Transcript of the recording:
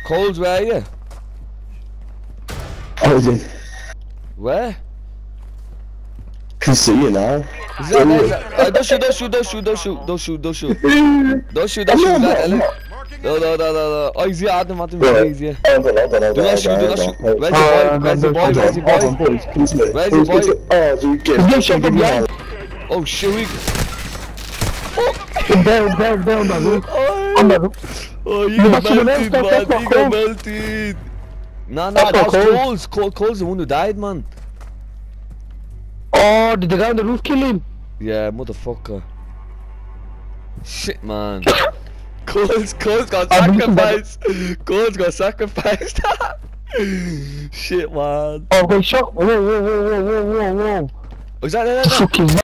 Coles, where are you? I was in. Where? Can see you now. Is that don't shoot, don't shoot, don't shoot, don't shoot, don't shoot, don't shoot. Don't shoot, don't shoot, that, Ellen. No. Oh, he's here, Adam, he's here. Hold on. Do not shoot, do not shoot. Where's the boy? Where's the boy? Where's the boy? Where's the boy? Oh, you get shot from behind. Oh, shit, we... Down, on the roof. Oh, you got melted, man, you got melted. Nah, that's Coles. Coles the one who died, man. Oh, did the guy on the roof kill him? Yeah, motherfucker. Shit, man. Coles got sacrificed. Coles got sacrificed. Shit, man. Oh, they shot. Whoa. Was that? Fucking